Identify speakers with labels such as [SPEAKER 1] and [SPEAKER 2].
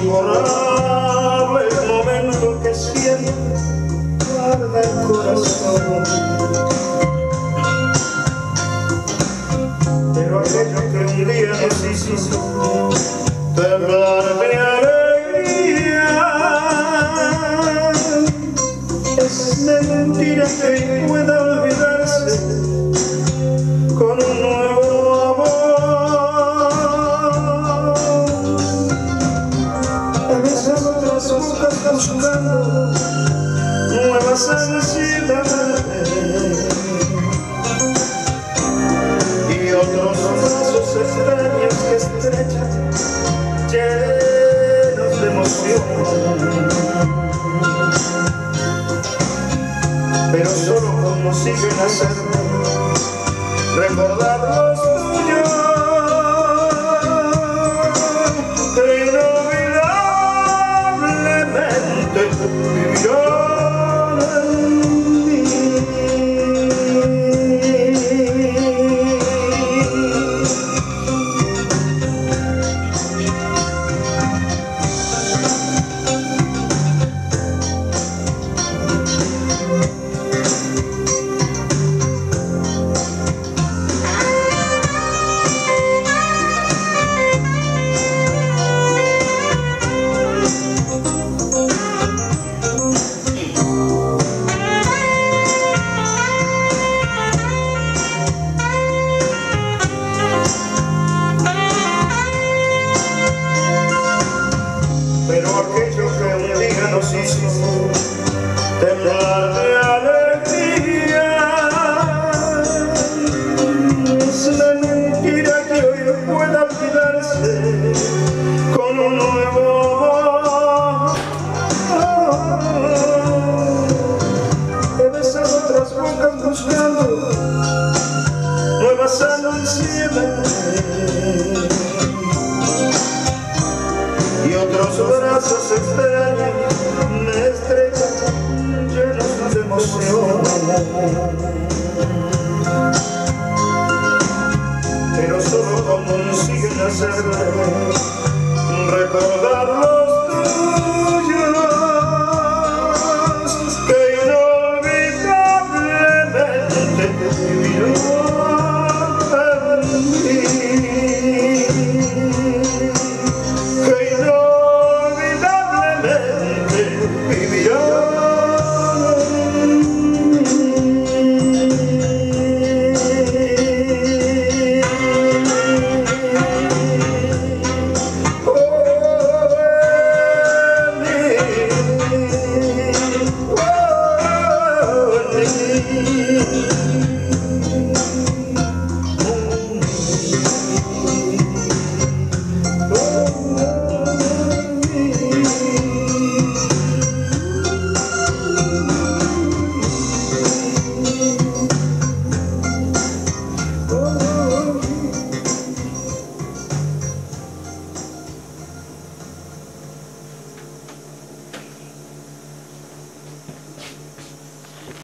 [SPEAKER 1] imborrable el momento que siempre guarda el corazón. Pero aquello que un día nos hizo temblar de alegría es mentira que pueda olvidarse con un nuevo amor. A veces otras bocas buscando nuevas ansiedades y otros brazos extraños que estrechan llenos de emoción, pero solo consiguen hacerme recordar los tuyos que inolvidablemente vivieron en mí. Pero aquello que un día nos hizo temblar de alegría es la mentira que hoy pueda olvidarse con un nuevo amor. He besado otras bocas buscando nuevas ansiedades y otros brazos extraños me estrechan llenos de emoción, pero solo consiguen hacerme